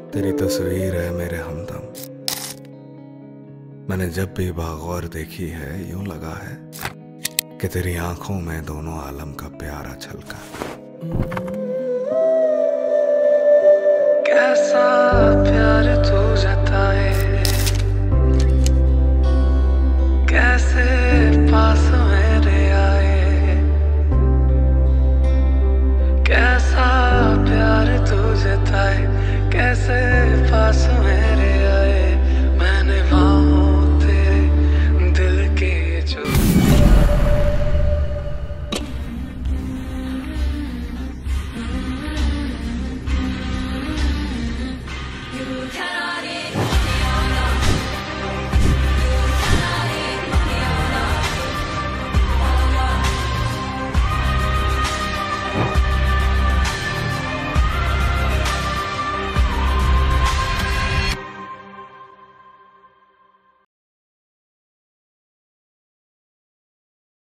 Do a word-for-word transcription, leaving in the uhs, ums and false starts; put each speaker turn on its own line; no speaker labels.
तेरी तस्वीर है मेरे हमदम। मैंने जब भी बागौर देखी है यूं लगा है कि तेरी आंखों में दोनों आलम का प्यारा छलका।
कैसा प्यार तू जताए